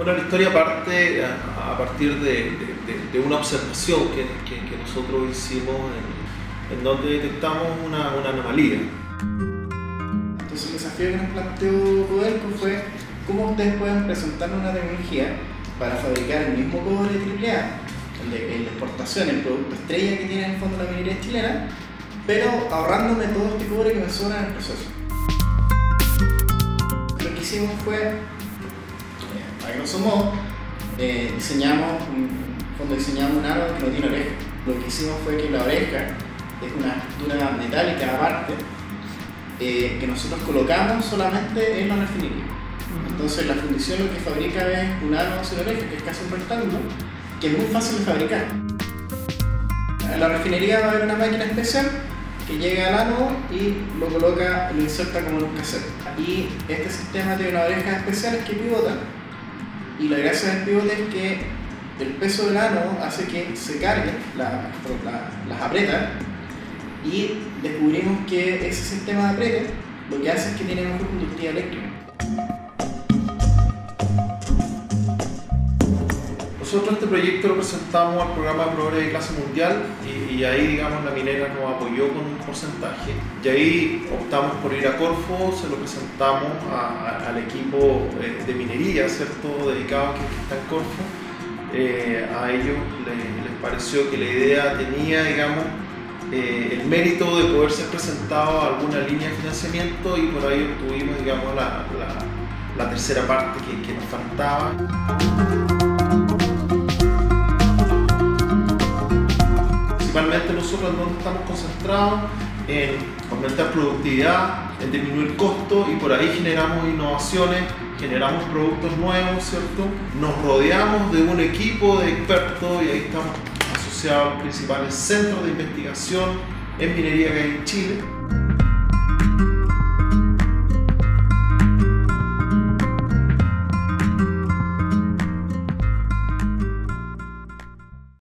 Bueno, la historia parte a partir de una observación que nosotros hicimos en donde detectamos una anomalía. Entonces el desafío que nos planteó Codelco fue cómo ustedes pueden presentar una tecnología para fabricar el mismo cobre AAA, el de exportación, el producto estrella que tiene en el fondo la minería chilena, pero ahorrándome todo este cobre que me sobra en el proceso. Lo que hicimos fue, a grosso modo, diseñamos un aro que no tiene oreja. Lo que hicimos fue que la oreja es una estructura metálica aparte que nosotros colocamos solamente en la refinería. Entonces la fundición lo que fabrica es un aro sin oreja, que es casi un rectángulo, que es muy fácil de fabricar. En la refinería va a haber una máquina especial que llega al ánodo y lo inserta como en un cassette. Y este sistema tiene unas orejas especiales que pivotan, y la gracia del pivote es que el peso del ánodo hace que se carguen, las apretas, y descubrimos que ese sistema de aprete lo que hace es que tiene mejor conductividad eléctrica. Nosotros este proyecto lo presentamos al programa de Progres de clase mundial y ahí, digamos, la minera nos apoyó con un porcentaje. Y ahí optamos por ir a Corfo, se lo presentamos al equipo de minería, ¿cierto?, dedicado que está en Corfo. A ellos les pareció que la idea tenía, digamos, el mérito de poder ser presentado a alguna línea de financiamiento, y por ahí obtuvimos, digamos, la tercera parte que nos faltaba. Principalmente nosotros en donde estamos concentrados en aumentar productividad, en disminuir costos, y por ahí generamos innovaciones, generamos productos nuevos, ¿cierto? Nos rodeamos de un equipo de expertos y ahí estamos asociados a los principales centros de investigación en minería que hay en Chile.